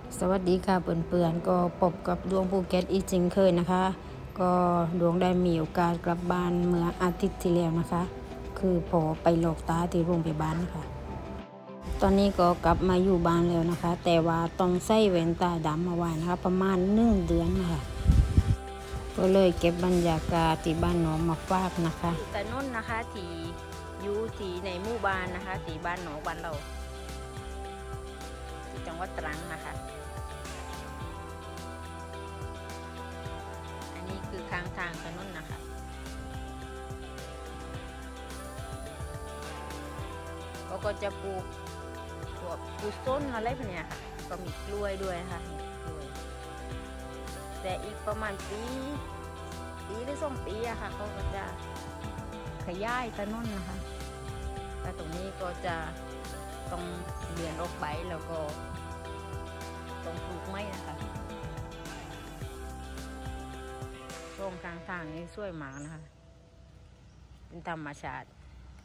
สวัสดีค่ะเพื่อนๆก็พบกับดวงภูเก็ตอีกเช่นเคยนะคะก็ดวงได้มีโอกาสกลับบ้านเมื่ออาทิตย์ที่แล้วนะคะคือพอไปโรคตาที่โรงพยาบาลนะคะตอนนี้ก็กลับมาอยู่บ้านแล้วนะคะแต่ว่าต้องใส่แว่นตาดำมาไว้นะคะประมาณ1 เดือนนะคะก็เลยเก็บบรรยากาศที่บ้านหนองมาฝากนะคะแต่นุ่นนะคะที่อยู่ที่ในหมู่บ้านนะคะที่บ้านหนองบ้านเราที่จังหวัดตรังนะคะนี่คือข้างทางถนนนะคะเขาก็จะปลูกพวกต้นอะไรพวกนี้ค่ะก็มีกล้วยด้วยค่ะกล้วยแต่อีกประมาณปีหรือ2 ปีอะค่ะเขาก็จะขยายถนนนะคะแต่ตรงนี้ก็จะต้องเลื่อนออกไปแล้วก็ต้องปลูกไม้นะคะช่วงกลางทางนี้สวยมากนะคะเป็นธรรมชาติ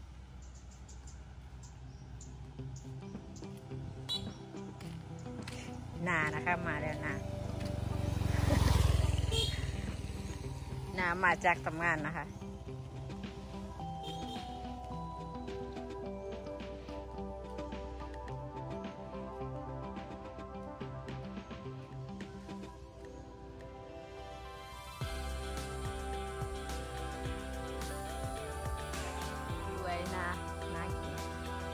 นานะคะมาแล้วนามาจากทำงานนะคะด้วยนากิน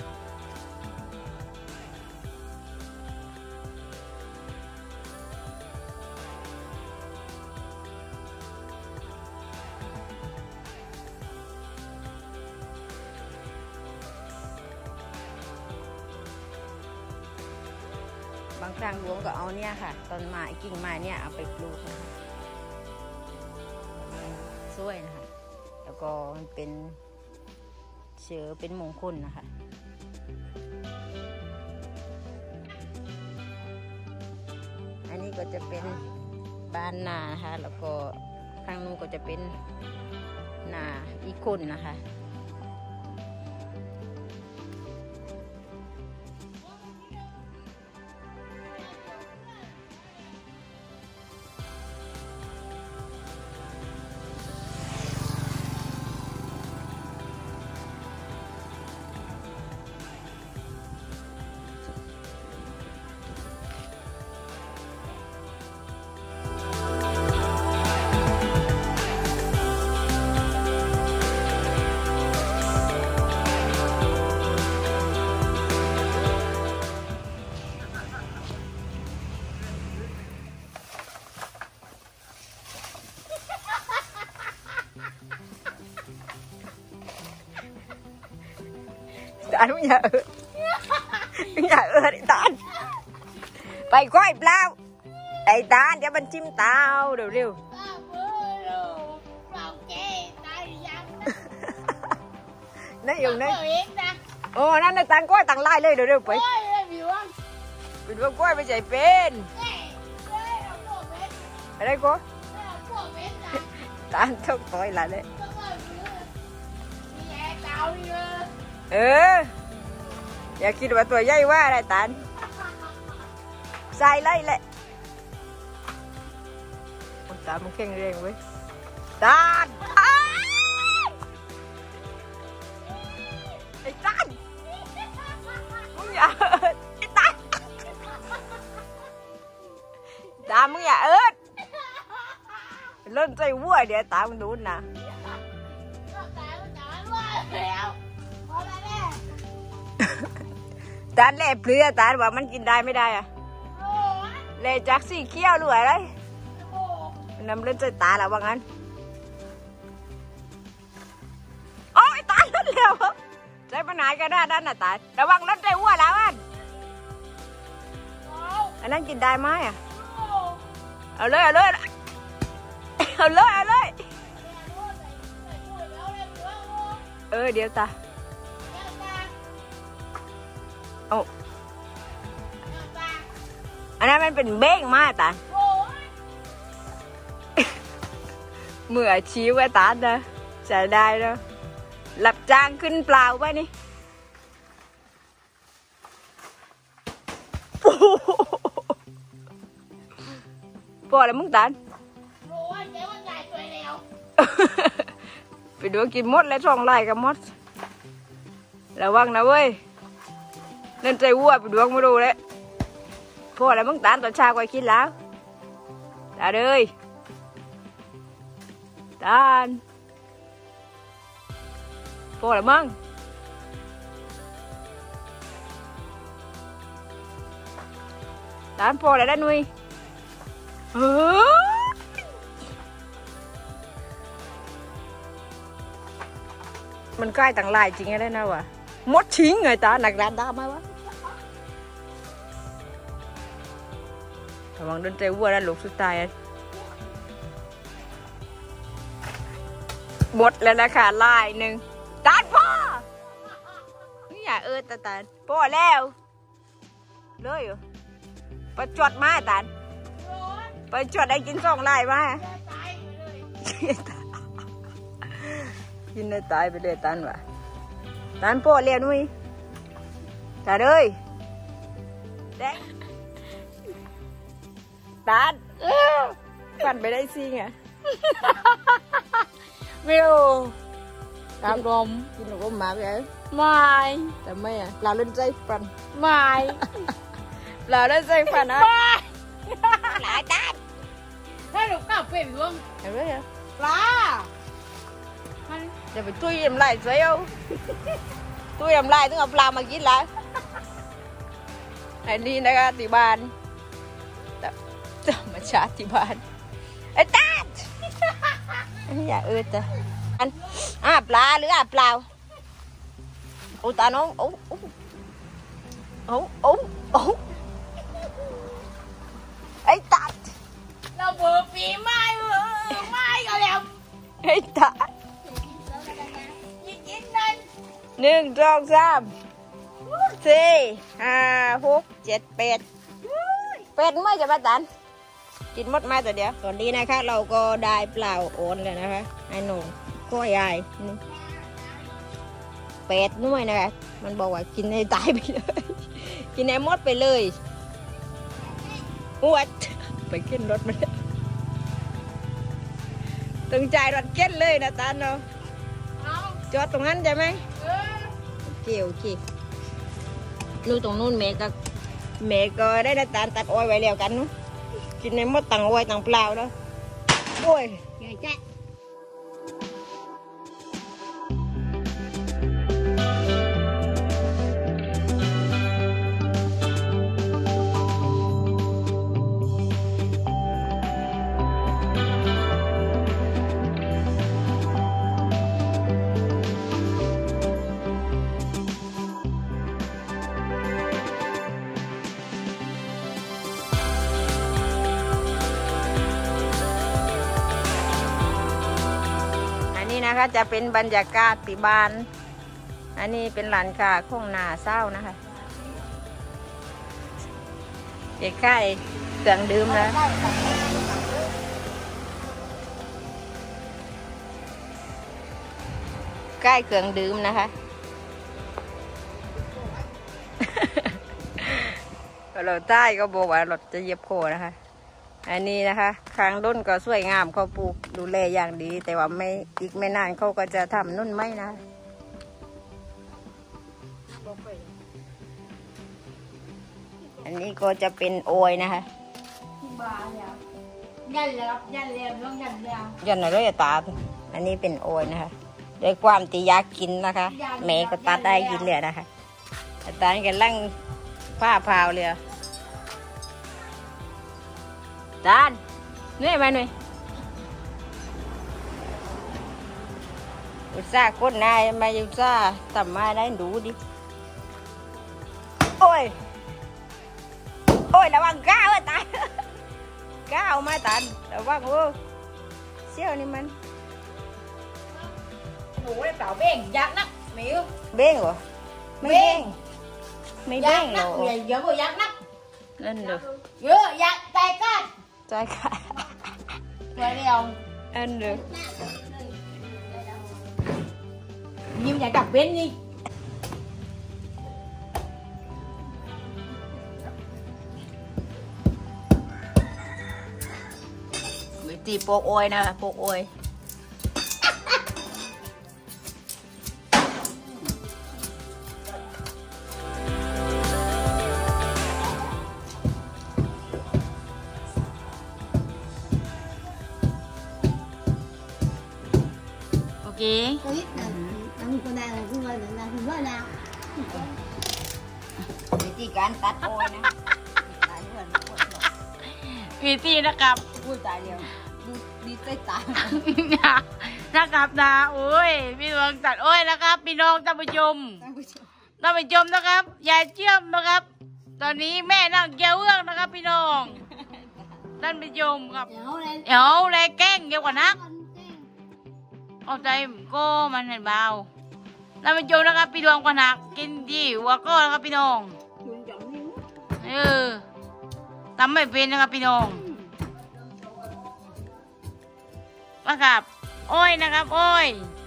บางครั้งหลวงก็เอาเนี่ยค่ะต้นไม้กิ่งไม้เนี่ยเอาไปปลูกนะคะสวยนะคะแล้วก็มันเป็นเชื้อเป็นมงคลนะคะอันนี้ก็จะเป็นบ้านนานะคะแล้วก็ข้างนู้นก็จะเป็นนาอีกคนนะคะตาลุงอย่าไอ้ตาลไปก้อยเปล่าไอ้ตาลเดี๋ยวมันจิ้มเตาเร็วนั่นอยู่นั่นโอ้นั่นในตาลก้อยต่างไล่เลยเร็วไปเป็นว่าก้อยไปใจเป็นอะไรก็ตาลทุกตัวละเลยอย่าคิดว่าตัวใหญ่ว่าอะไรตาลใส่ไล่แหละตามันแข็งแรงเว้ยตาลไอ้ตาลมึงอย่าไอ้ตาลตามึงอย่าเอิดเล่นใจวัวเดี๋ยวตามึงดูนะตาเล่เปลือยตาว่ามันกินได้ไม่ได้อะเล่จากสีเขียวหรืออะไรน้ำเล่นใจตาแล้วว่างั้นโอ้ยตาเล่นเร็วใจปัญหากันได้ด้านน่ะตาระวังรถใจวัวแล้วอันนั้นกินได้ไหมอ่ะเอาเลยเดี๋ยวตาโอ้อันนั้นมันเป็นเบ้งมากตาเมื่อชี้ว่าตาเด้อใส่ได้แล้วหลับจ้างขึ้นเปล่าไปนี่พอแล้วมึงตานไปดูกินมดแล้วช่องไล่กับมดระวังนะเว้ยเล่นใจวัวไปดูมาดูเลยพอแล้วมึงตานตอนเช้าก็กินแล้วตาเลยตานพอแล้วมึงตานพอแล้วได้นุ้ยมันใกล้ต่างลายจริงได้นะวะมดชิ้งไงตาหนักด้านตาไหมวะระวังโดนใจวัวแล้วลูกสุดท้ายหมดแล้วนะคะลายหนึ่งตาพ่อนี่อย่าตาพ่อแล้วเลยไปจดมาตาไปจดได้กินสองลายมากินได้ตายไปเลยตันวะตันพ่อเลี้ยงนุ้ยตาเลยเด็กตันฟันไปได้ซิงอ่ะไม่รู้ตามรมกินหนูก็มาไปไม่แต่ไม่อ่ะเราเล่นใจฟันไม่เราเล่นใจฟันนะหลายตันถ้าหนูกลับเป็นร่วงเห็นไหมอ่ะปลาจะไปตุ้ยยำลายเสียวตุ้ยยำลายต้องเอาปลามากินละอันนี้นะคะที่บ้านจะมาชาที่บ้านไอ้ตาอย่าจ้ะอันปลาหรือเปล่าโอ้ตาน้องโอ้ไอ้ตาเราเบื่อปีไม้ก็แล้วไอ้ตา1 2 3 4 5 6 7 8เป็ดไม่จะมาตันกินมดไม้ตัวเดียวตอนนี้นะคะเราก็ได้เปล่าโอนเลยนะคะไอ้หนุ่มก็ใหญ่นี่เป็ดนุ่ยนะคะมันบอกว่ากินให้ตายไปเลยกินให้มดไปเลยอ้วนไปขึ้นรถมาตึงใจรถเก็ตเลยนะตันเนาะจอดตรงนั้นใช่ไหมโอเคนู่นตรงนู้นแม่ก็ได้นะตันตัดอ้อยไว้แล้วกันนู้กินในมดตังอ้อยตังเปล่าเนาะโอ้ยใหญ่แจ๊ะนะคะจะเป็นบรรยากาศที่บ้านอันนี้เป็นหลานกาของนาเศร้านะคะใกล้ๆเครื่องดื่มนะใกล้เครื่องดื่มนะคะเราใต้ก็บอกว่าเราจะเย็บโคนะคะอันนี้นะคะคางด้นก็สวยงามเขาปลูกดูแลอย่างดีแต่ว่าอีกไม่นานเขาก็จะทำนุ่นไม้นะอันนี้ก็จะเป็นโอยนะคะยันแล้วต้องยันอะไรตาอันนี้เป็นโอยนะคะด้วยความที่อยากกินนะคะแม่ก็ตัดได้กินเลยนะคะตากันลั่งผ้าพาวเลยด้านนี่มาหน่อยอุตส่าห์ก้นนายมาอุตส่าห์ทำมาได้ดูดิโอ้ยระวังก้าวตายก้าวมาตันระวังโอ้เชี่ยวนี่มันหนูได้เปล่าเบ้งยักษ์นักมิวเบ้งเหรอไม่เบ้งหรอเยอะกว่ายักษ์นักนั่นเลยเยอะยักษ์ใจกันใจค่ะตัวเดียวอันเดียวยิ้มอยากกลับเบ้นนี่ธีโปกโอยนะโปกโอยโอเควิธีการตัดโอยนะวิธีนะครับพูดตายเดียวดีใจตายนะครับนะโอ้ยพี่น้องตัดโอ้ยนะครับพี่น้องท่านผู้ชมนะครับยายเชื่อมนะครับตอนนี้แม่นั่งเกี่ยวเอื้องนะครับพี่น้องท่านผู้ชมครับเดี๋ยวแลแกล้งเกี่ยวกับนักเอาใจก็มันเห็นเบาท่านผู้ชมนะครับพี่ดวงกว่านักกินดีหัวก็นะครับพี่น้องทำไม่เป็นนะครับพี่น้องนะครับโอ้ยนะครับโอ้ย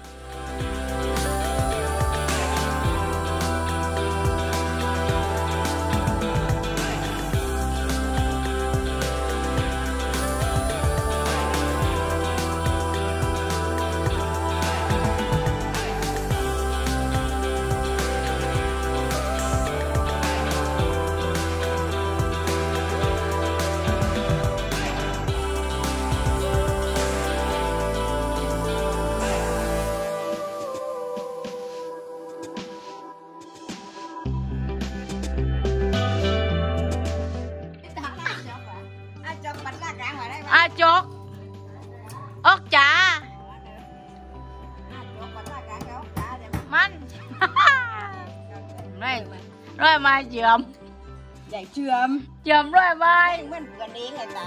จกออกจ่ามันร้อยไม้เชื่อมใหญ่เชื่อมร้อยไม้เหมือนกันนี้ไงจ๊ะ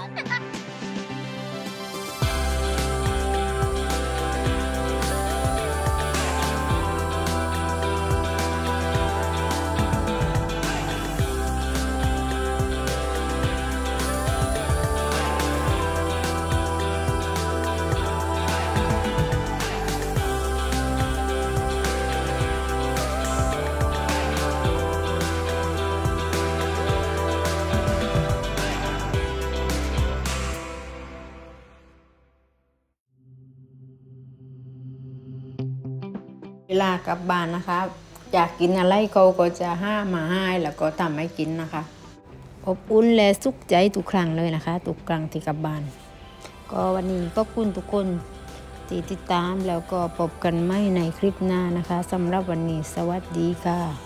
เวลากลับบ้านนะคะอยากกินอะไรเขาก็จะห้ามาให้แล้วก็ทำให้กินนะคะอบอุ่นและสุขใจทุกครั้งเลยนะคะทุกครั้งที่กลับบ้านก็วันนี้ก็คุณทุกคนที่ติดตามแล้วก็พบกันใหม่ในคลิปหน้านะคะสำหรับวันนี้สวัสดีค่ะ